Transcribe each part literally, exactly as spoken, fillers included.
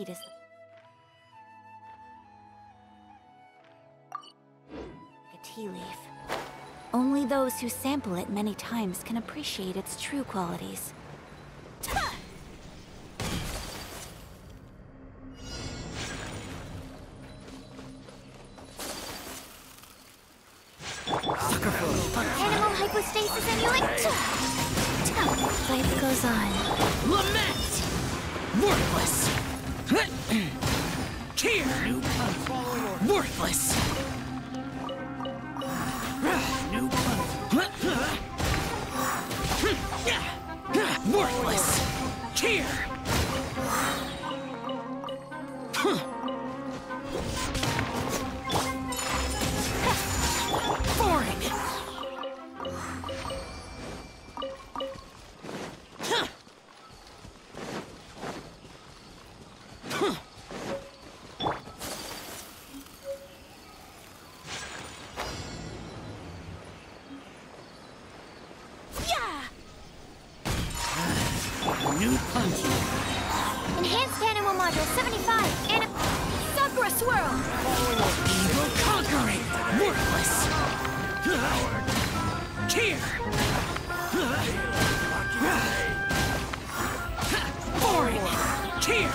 seed is a tea leaf. Only those who sample it many times can appreciate its true qualities. Animal hypostasis emulate! Life goes on. Lament! Worthless! Cheer! New punch. Worthless! New punch. Worthless! Cheer! Boring! New punch. Enhanced Animal Module seventy-five! Anim... Sakura Swirl! Evil conquering! Worthless! Cheer! Boring! Cheer!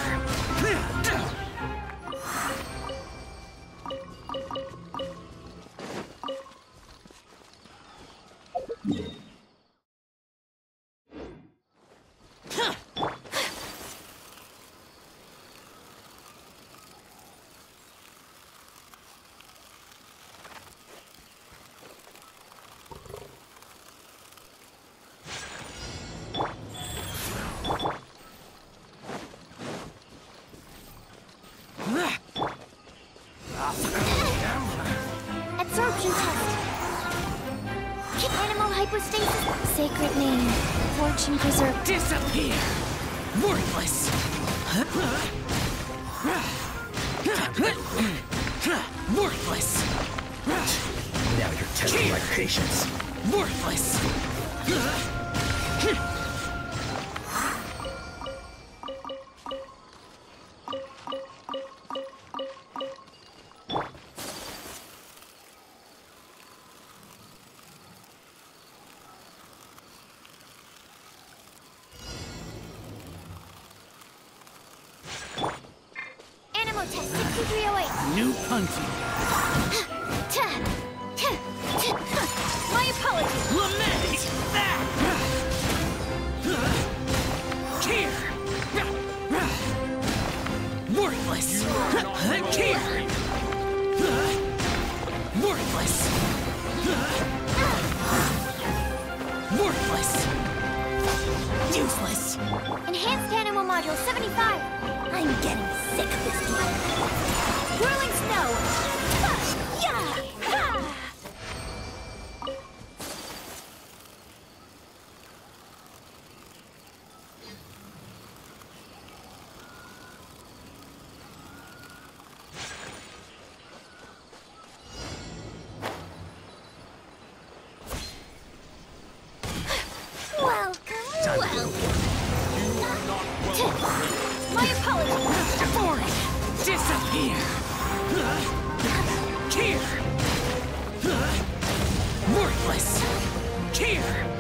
Absorption test! Animal hypostasis! Sacred name. Fortune preserve. Disappear! Worthless! Worthless! Now you're testing my patience. Worthless! Animal test sixty-three oh eight. New punching. My apologies. Lament! Cheer! Worthless! Cheer! Worthless! Worthless! Useless! Enhanced Animal Module seventy-five. I'm getting sick of this game. Whirling Snow. Ha! Yeah! Ha! Welcome, welcome. My apologies. Boring! Disappear! Cheer! Worthless! Cheer!